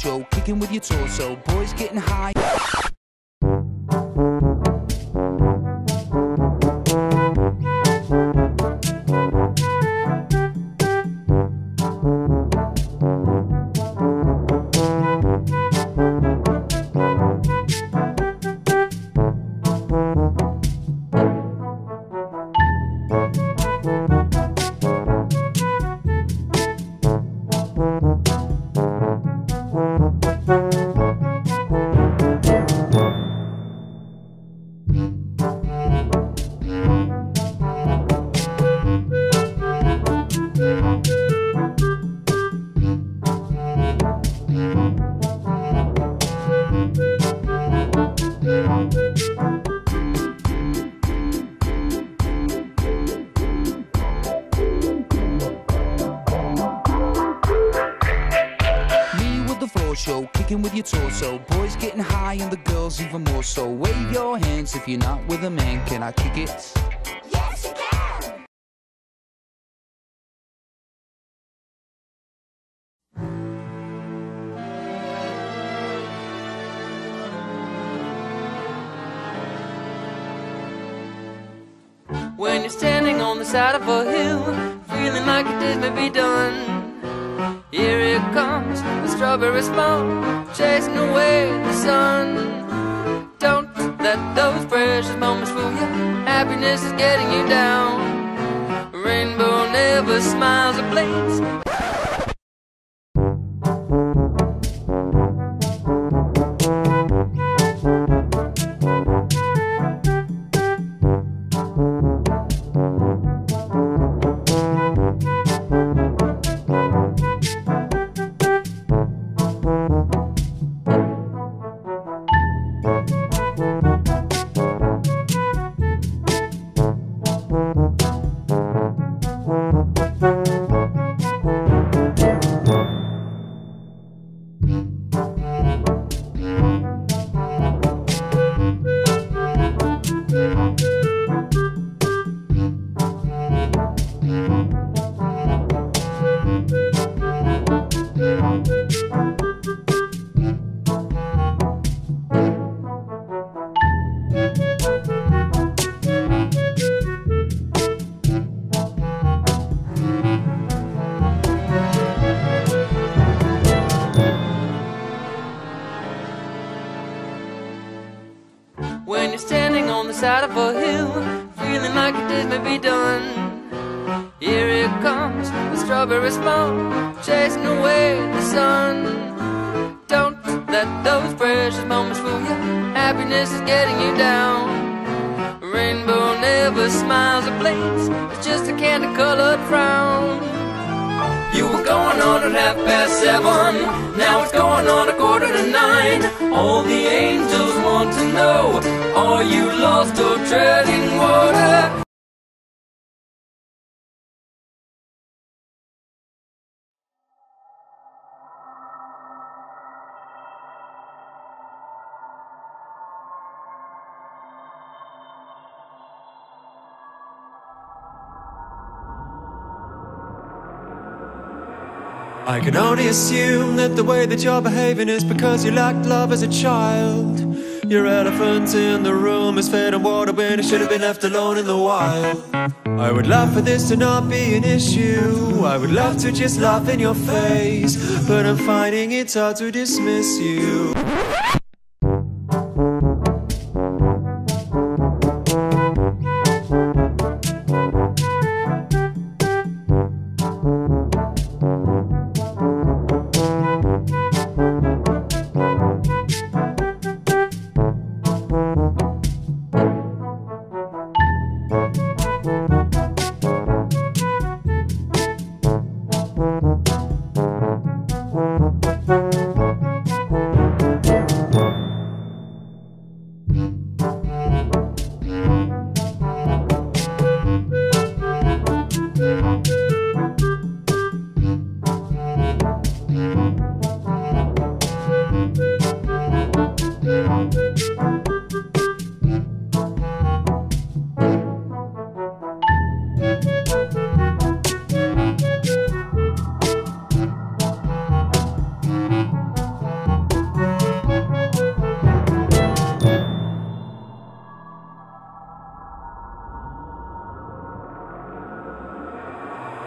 show, kicking with your torso, boys getting high. Show, kicking with your torso, boys getting high and the girls even more so. Wave your hands if you're not with a man. Can I kick it? Yes, you can. When you're standing on the side of a hill, feeling like your days may be done, here it comes, the strawberry smoke, chasing away the sun. Don't let those precious moments fool you. Happiness is getting you down. Rainbow never smiles or blinks. When you're standing on the side of a hill, feeling like your days may be done, here it comes, the strawberry smoke, chasing away the sun. Don't let those precious moments fool you. Happiness is getting you down. Rainbow never smiles or blinks, it's just a candy-colored frown. You were going on at 7:30, now it's going on 8:45. All the angels want to know, are you lost or treading water? I can only assume that the way that you're behaving is because you lacked love as a child. Your elephant in the room is fed on water when it should have been left alone in the wild. I would love for this to not be an issue. I would love to just laugh in your face, but I'm finding it hard to dismiss you.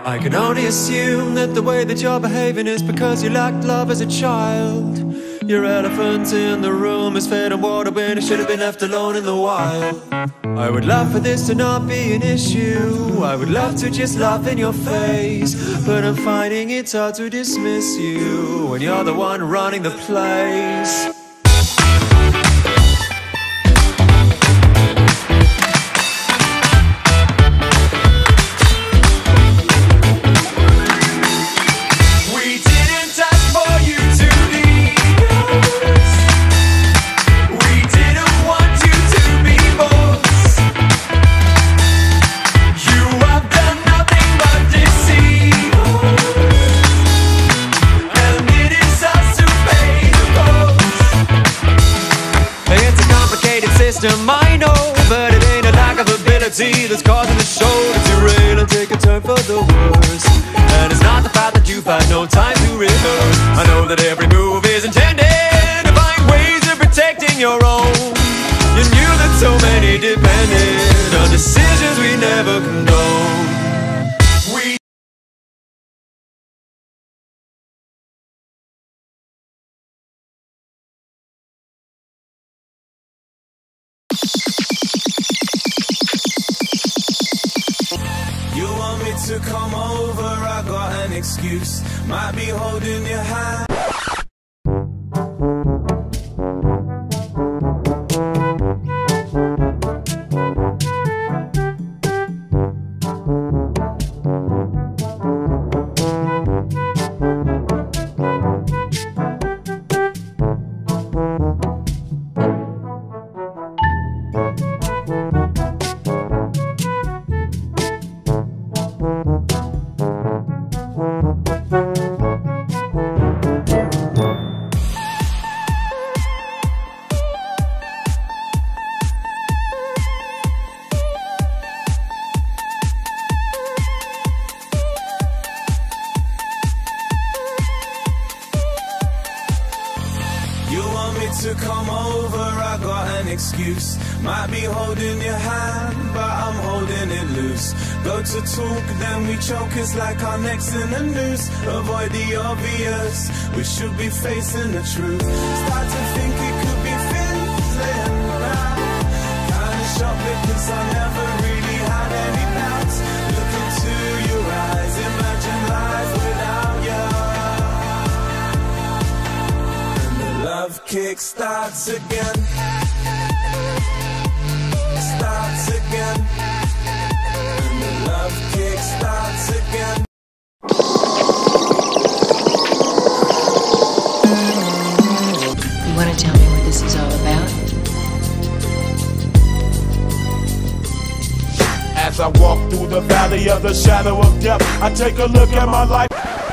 I can only assume that the way that you're behaving is because you lacked love as a child. Your elephant in the room is fed on water when it should have been left alone in the wild. I would love for this to not be an issue. I would love to just laugh in your face, but I'm finding it hard to dismiss you when you're the one running the place. I know, but it ain't a lack of ability that's causing the show to derail and take a turn for the worse. And it's not the fact that you've had no time to rehearse. I know that every move is intended to find ways of protecting your own. You knew that so many depended on decisions we never condoned. You want me to come over, I got an excuse. Might be holding your hand. To come over, I got an excuse. Might be holding your hand, but I'm holding it loose. Go to talk, then we choke. It's like our necks in a noose. Avoid the obvious, we should be facing the truth. Start to think it could be fizzling now. Kinda shocked because I never really had any doubts. Look into your eyes, imagine life without you. Love kick starts again. Starts again. And the love kick starts again. You want to tell me what this is all about? As I walk through the valley of the shadow of death, I take a look at my life.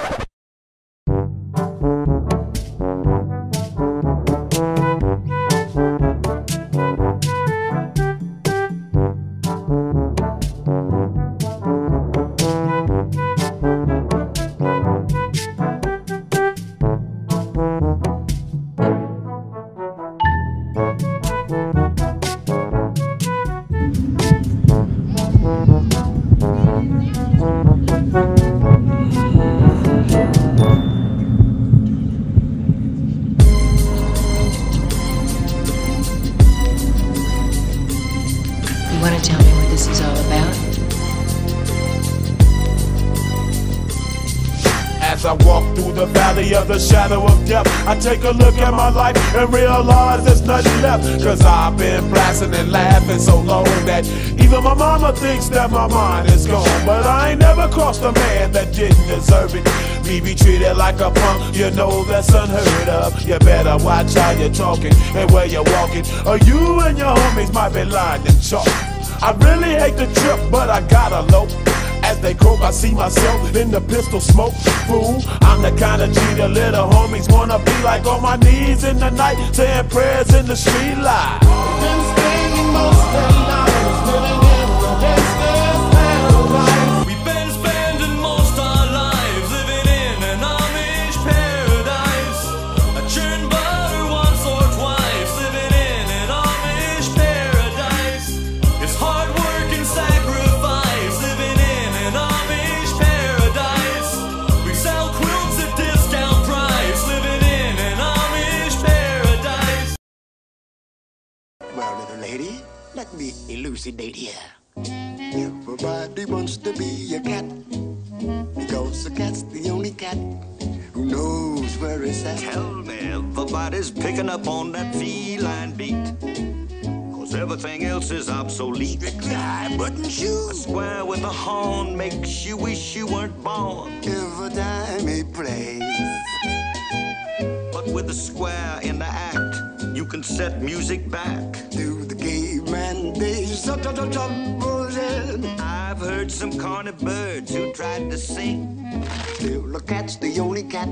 As I walk through the valley of the shadow of death, I take a look at my life and realize there's nothing left. Cause I've been blasting and laughing so long that even my mama thinks that my mind is gone. But I ain't never crossed a man that didn't deserve it. Me be treated like a punk, you know that's unheard of. You better watch how you're talking and where you're walking, or you and your homies might be lying in chalk. I really hate the trip, but I gotta low. As they croak, I see myself in the pistol smoke. Fool, I'm the kind of G the little homies wanna be like, on my knees in the night, saying prayers in the street light. Been spending most of their lives living in the gangster's paradise. We've been spending most our lives living in an Amish paradise. I churned butter once or twice, living in an Amish paradise. It's hard work and sacrifice, living in an Amish paradise. lady, let me elucidate here. Everybody wants to be a cat, because a cat's the only cat who knows where it's at. Tell me, everybody's picking up on that feline beat, 'cause everything else is obsolete. Strictly high button shoes. A square with a horn makes you wish you weren't born. Every time he plays, but with a square in the act, you can set music back to the caveman days. I've heard some corny birds who tried to sing. Still, the cat's the only cat.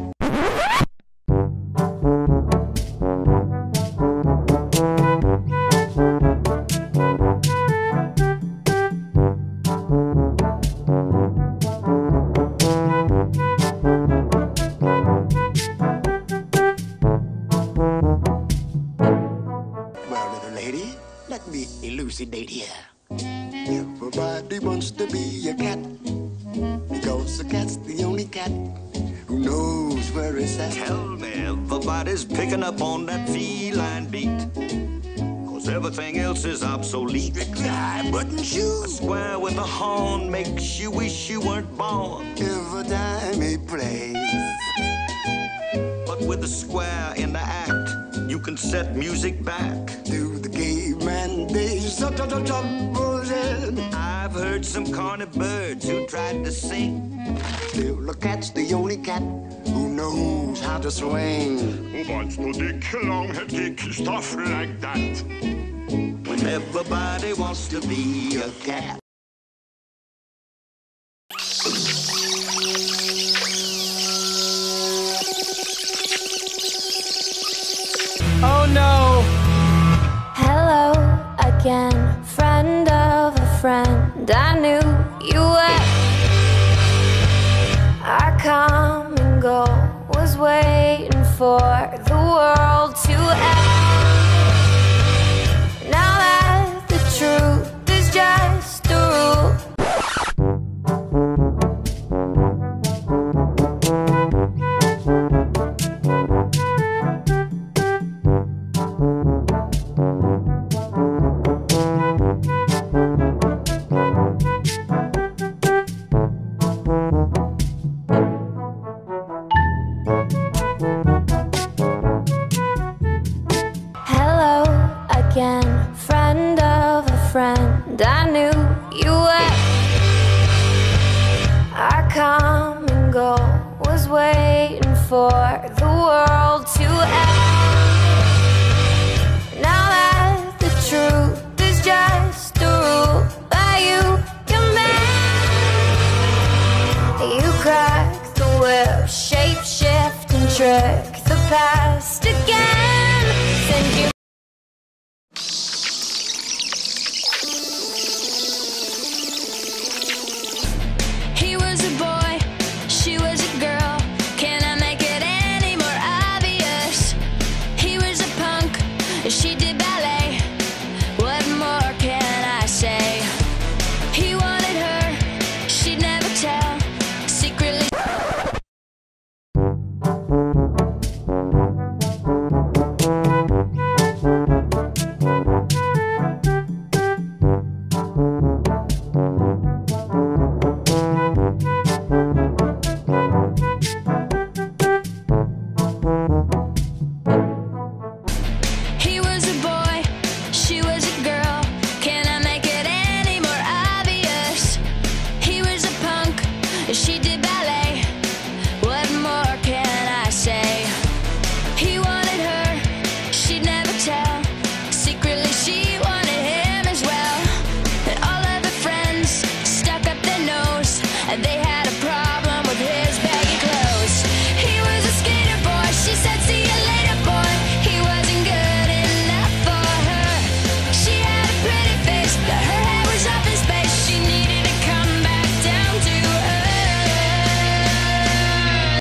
Well, little lady, let me elucidate here. Everybody wants to be a cat, because a cat's the only cat who knows where it's at. Tell me, everybody's picking up on that feline beat, 'cause everything else is obsolete. Strictly high button A shoes. square with a horn makes you wish you weren't born. Every time he plays, But with a square in the act, you can set music back to the caveman days. I've heard some corny birds who tried to sing. Still, the cat's the only cat who knows how to swing. Wants to dick, long-head kick, stuff like that. When everybody wants to be a cat. Oh no! Hello again, friend of a friend. I knew you were. Our come and go was waiting for the world to end. Now that the truth is just a rule. Hello again, friend of a friend. I knew you were. Our come and go was waiting for the world to end. Now that the truth is just a rule, but you man, you crack the whip, shape shift and trick the past again.